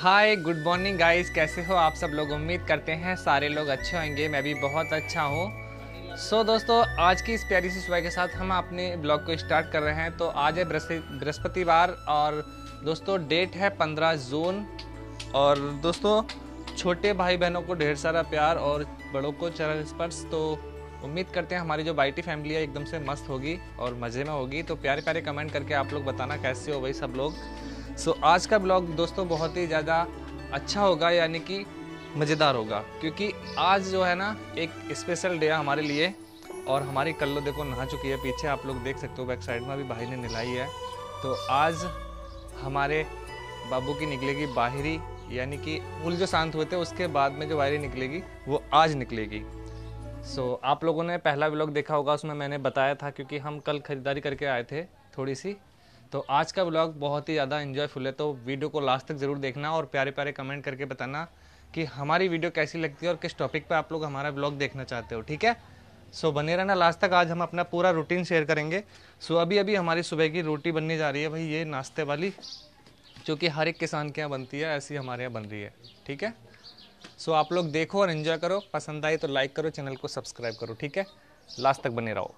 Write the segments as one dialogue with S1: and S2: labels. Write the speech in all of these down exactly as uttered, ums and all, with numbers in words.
S1: Hi good morning guys, कैसे हो आप सब लोग। उम्मीद करते हैं सारे लोग अच्छे होंगे, मैं भी बहुत अच्छा हूँ। सो so, दोस्तों आज की इस प्यारी सी सुबह के साथ हम अपने ब्लॉग को स्टार्ट कर रहे हैं। तो आज है बृहस्पतिवार और दोस्तों डेट है पंद्रह जून। और दोस्तों छोटे भाई बहनों को ढेर सारा प्यार और बड़ों को चरण स्पर्श। तो उम्मीद करते हैं हमारी जो बाइटी फैमिली है एकदम से मस्त होगी और मज़े में होगी। तो प्यारे प्यारे कमेंट करके आप लोग बताना कैसे हो भाई सब लोग। सो so, आज का ब्लॉग दोस्तों बहुत ही ज़्यादा अच्छा होगा, यानी कि मज़ेदार होगा, क्योंकि आज जो है ना एक स्पेशल डे है हमारे लिए। और हमारी कल्लो देखो नहा चुकी है, पीछे आप लोग देख सकते हो बैक साइड में अभी भाई ने नहलाई है। तो आज हमारे बाबू की निकलेगी बाहरी, यानी कि फूल जो शांत हुए थे उसके बाद में जो बाहरी निकलेगी वो आज निकलेगी। सो so, आप लोगों ने पहला व्लॉग देखा होगा, उसमें मैंने बताया था क्योंकि हम कल ख़रीदारी करके आए थे थोड़ी सी। तो आज का व्लॉग बहुत ही ज़्यादा एंजॉयफुल है, तो वीडियो को लास्ट तक ज़रूर देखना और प्यारे प्यारे कमेंट करके बताना कि हमारी वीडियो कैसी लगती है और किस टॉपिक पे आप लोग हमारा व्लॉग देखना चाहते हो, ठीक है। सो बने रहना लास्ट तक, आज हम अपना पूरा रूटीन शेयर करेंगे। सो अभी अभी हमारी सुबह की रोटी बनने जा रही है भाई, ये नाश्ते वाली, जो कि हर एक किसान के यहाँ बनती है, ऐसी हमारे यहाँ बन रही है, ठीक है। सो आप लोग देखो और एंजॉय करो, पसंद आई तो लाइक करो, चैनल को सब्सक्राइब करो, ठीक है। लास्ट तक बने रहो।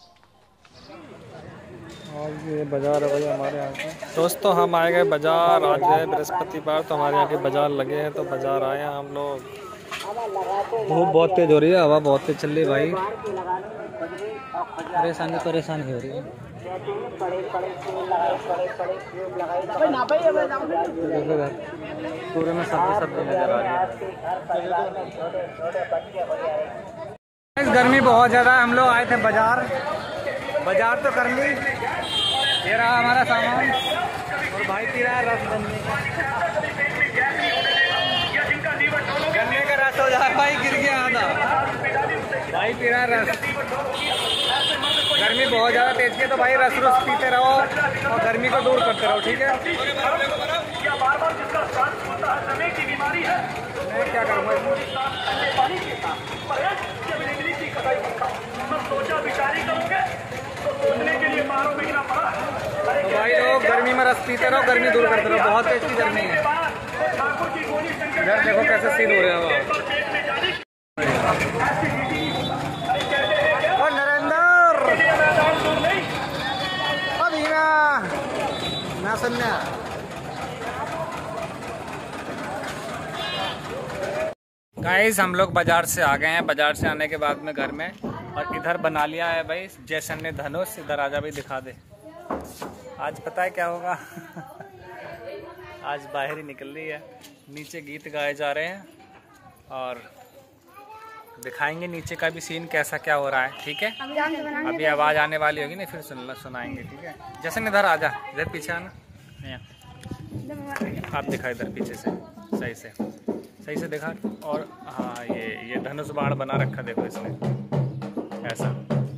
S2: आज ये बाजार है भाई हमारे यहाँ के दोस्तों, हम आए गए बाजार। आज है बृहस्पतिवार, तो हमारे यहाँ के बाजार लगे हैं, तो बाजार आए हैं हम लोग। धूप बहुत तेज हो रही है, हवा बहुत तेज चल रही है भाई, परेशानी परेशानी हो रही है। पूरे में सब्जी सब्जी नजर आ रही है। गर्मी बहुत ज़्यादा है, हम लोग आए थे बाजार बाजार तो कर ली। ये रहा हमारा सामान और भाई पी रहा है रस बनने गन्ने का रस हो जाए भाई, गिर गया आधा, भाई पी रहा है रस। गर्मी बहुत ज़्यादा तेज है, तो भाई रस रस पीते रहो और गर्मी को दूर करते रहो, ठीक है। मैं क्या करूँगा तो भाई लोग गर्मी में रस पीते रहो, गर्मी दूर करते रहो, बहुत तेज की गर्मी है। यार देखो कैसे सीन हो रहा है और नरेंद्र अभी ना ना सुनना। गाइस हम लोग बाजार से आ गए हैं, बाजार से आने के बाद में घर में, और इधर बना लिया है भाई जैसन ने धनुष। इधर आजा भाई दिखा दे, आज पता है क्या होगा आज बाहर ही निकल रही है, नीचे गीत गाए जा रहे हैं और दिखाएंगे नीचे का भी सीन कैसा क्या हो रहा है, ठीक है। अभी आवाज़ आने वाली होगी ना, फिर सुन सुनाएंगे, ठीक है। जैसन इधर आजा, इधर पीछे आना, आप दिखा इधर पीछे से, सही से सही से देखा। और हाँ ये ये धनुष बाण बना रखा देखो इसने ऐसा।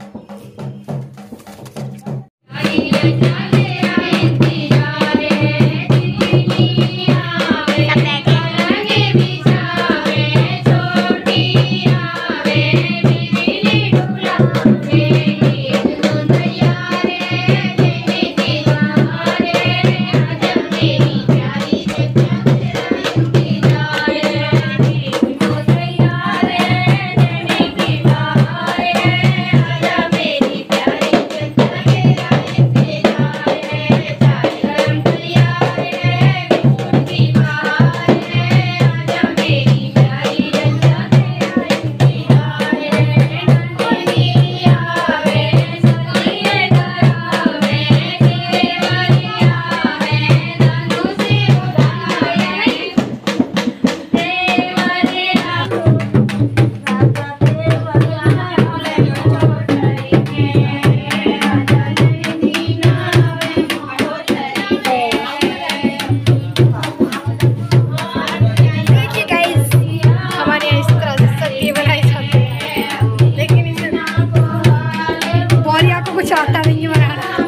S3: आता नहीं बनाना,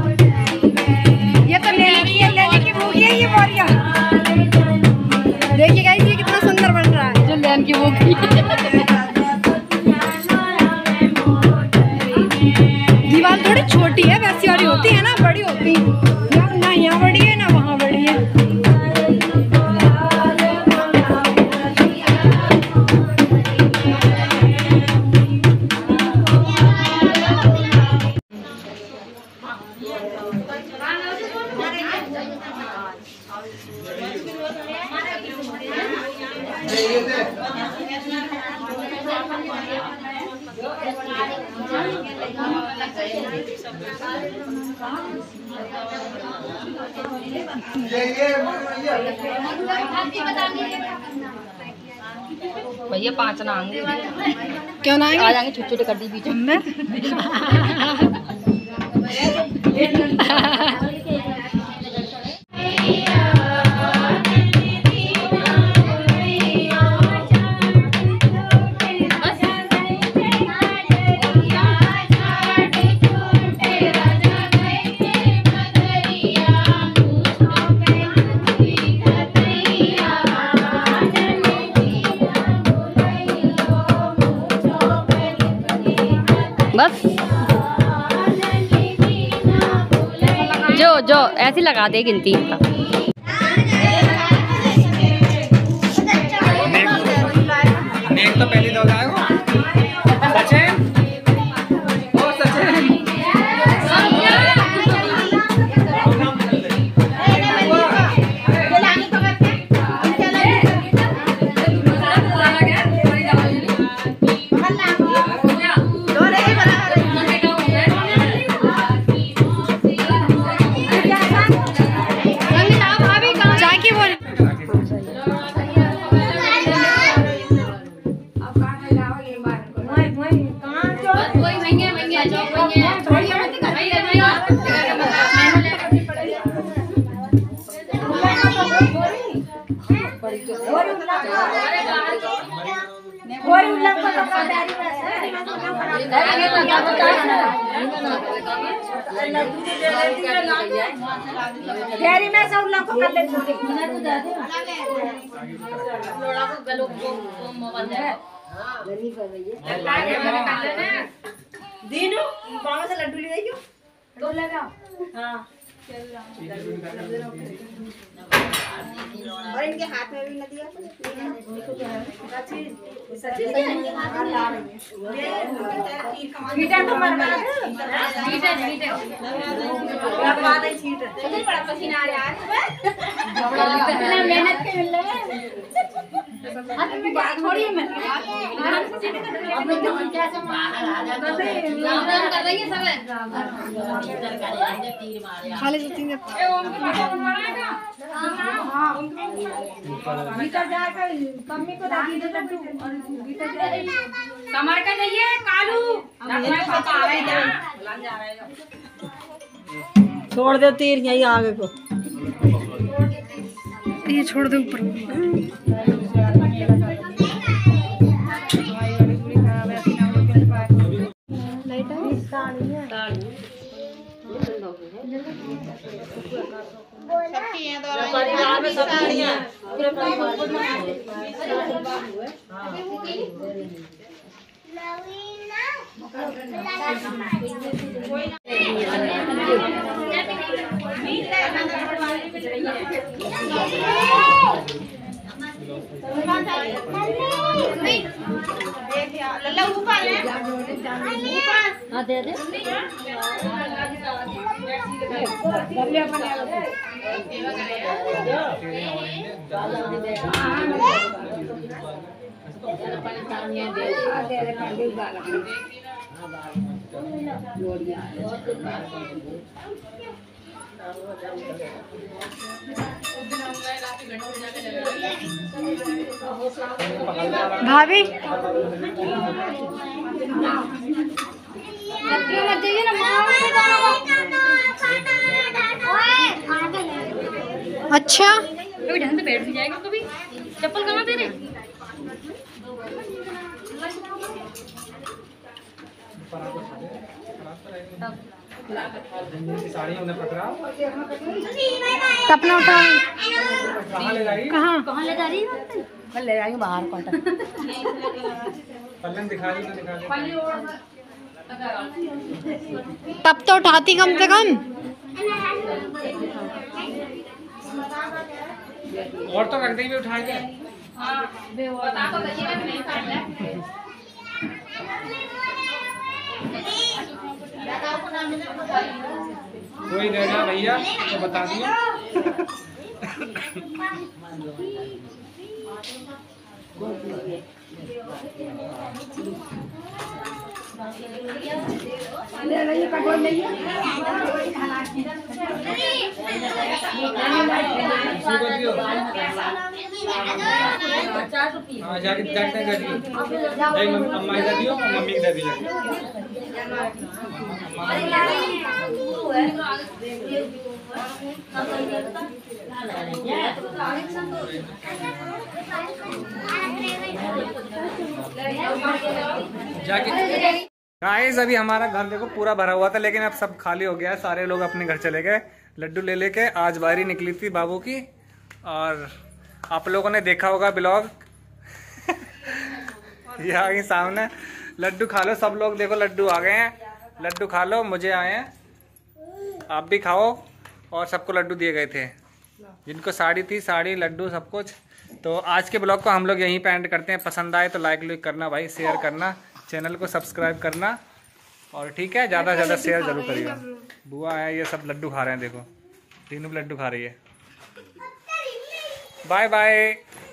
S3: ये तो लेने की लेने की भूखी है ये बोरिया। देखिए गाइस ये कितना सुंदर बन रहा है, जो लेन की भूखी। दीवार थोड़ी छोटी है, वैसी वाली होती है ना, बड़ी होती है ना, यहाँ बड़ी है ना वहाँ बड़ी है।
S4: भैया पाँच ना आएंगे।
S3: क्यों ना
S4: आ जाएंगे, छोटे छोटे कर दी बीच में। बस जो जो ऐसे लगा दे गिनती का।
S2: नेक तो पहली दो जाएगा। सचिन, ओ सचिन,
S3: डेयरी में सब लोग को कर लेते दीनू बाबा से लड्डू ले आइयो तो लगाओ। हाँ और इनके हाथ में भी न दिया तो मरवा लगवा दे छीट बड़ा पसीना आ रहा है मेहनत के मिल रहा है थोड़ी है खाली कमर का जाइए कालू
S4: छोड़ दो तीर यही आगे को,
S3: ये छोड़ दो ऊपर। लल्ला ऊपर है, हाँ दे दे। भाभी अच्छा कभी ढंग से बैठ भी जाएगा, कभी चप्पल कहाँ दे रहे कपड़ा उठा कहाँ कहाँ ले जा रही है? कल ले जाएंगे बाहर कॉटन
S2: दिखा दी दिखा दी।
S3: तब तो उठाती कम से कम।
S2: और तो रख देंगे उठा के। कोई रह गया भैया तो बता दिए।
S3: ले रही कटोर नहीं
S2: हाँ जाके जाते हैं कर दियो अम्मा इधर दियो मम्मी इधर दियो। जाके गाइस अभी हमारा घर देखो पूरा भरा हुआ था, लेकिन अब सब खाली हो गया है। सारे लोग अपने घर चले गए लड्डू ले लेके। आज बारी निकली थी बाबू की, और आप लोगों ने देखा होगा ब्लॉग। ये आ गई सामने। लड्डू खा लो सब लोग, देखो लड्डू आ गए हैं। लड्डू खा लो, मुझे आए हैं, आप भी खाओ। और सबको लड्डू दिए गए थे, जिनको साड़ी थी साड़ी लड्डू सब कुछ। तो आज के ब्लॉग को हम लोग यहीं पे एंड करते हैं। पसंद आए तो लाइक लाइक करना भाई, शेयर करना, चैनल को सब्सक्राइब करना, और ठीक है ज़्यादा से ज़्यादा शेयर जरूर करिएगा। बुआ है, ये सब लड्डू खा रहे हैं, देखो तीनों लड्डू खा रही है। Bye bye.